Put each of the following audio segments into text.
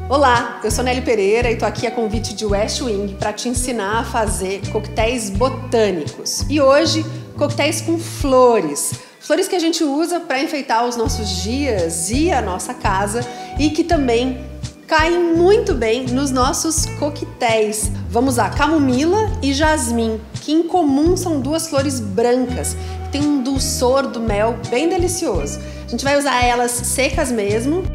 Olá, eu sou Nelly Pereira e tô aqui a convite de West Wing para te ensinar a fazer coquetéis botânicos. E hoje, coquetéis com flores. Flores que a gente usa para enfeitar os nossos dias e a nossa casa e que também caem muito bem nos nossos coquetéis. Vamos usar camomila e jasmim, que em comum são duas flores brancas, que tem um dulçor do mel bem delicioso. A gente vai usar elas secas mesmo.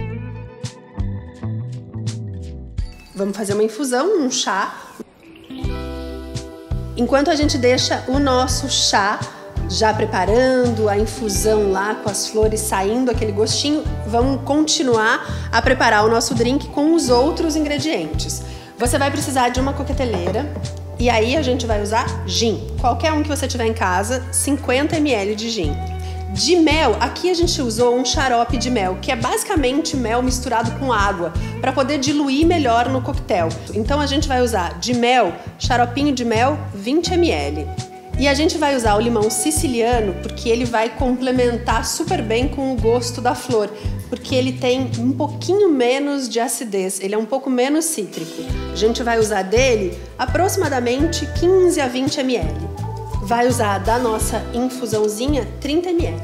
Vamos fazer uma infusão, um chá. Enquanto a gente deixa o nosso chá já preparando a infusão lá com as flores saindo aquele gostinho, vamos continuar a preparar o nosso drink com os outros ingredientes. Você vai precisar de uma coqueteleira e aí a gente vai usar gin. Qualquer um que você tiver em casa, 50 ml de gin. De mel, aqui a gente usou um xarope de mel, que é basicamente mel misturado com água, para poder diluir melhor no coquetel. Então a gente vai usar de mel, xaropinho de mel, 20 ml. E a gente vai usar o limão siciliano porque ele vai complementar super bem com o gosto da flor, porque ele tem um pouquinho menos de acidez, ele é um pouco menos cítrico. A gente vai usar dele aproximadamente 15 a 20 ml. Vai usar da nossa infusãozinha 30 ml.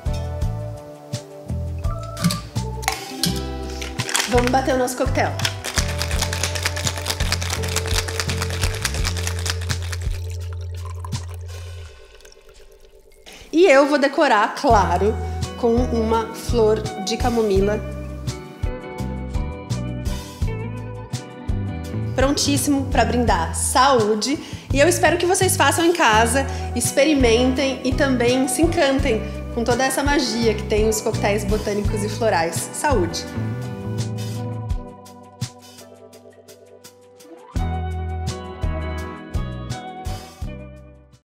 Vamos bater o nosso coquetel. E eu vou decorar, claro, com uma flor de camomila. Prontíssimo para brindar saúde. E eu espero que vocês façam em casa, experimentem e também se encantem com toda essa magia que tem os coquetéis botânicos e florais. Saúde!